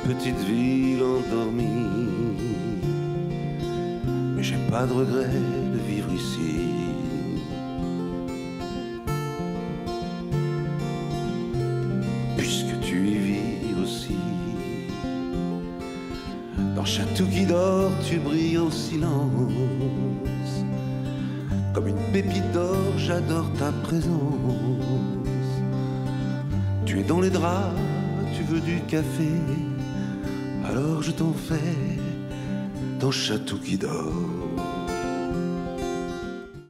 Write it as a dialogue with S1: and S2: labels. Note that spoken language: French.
S1: petite ville endormie. Mais j'ai pas de regret de vivre ici. Puisque tu y vis aussi. Dans Chatou qui dort, tu brilles en silence. Comme une pépite d'or, j'adore ta présence. Tu es dans les draps, tu veux du café, alors je t'en fais dans Chatou qui dort.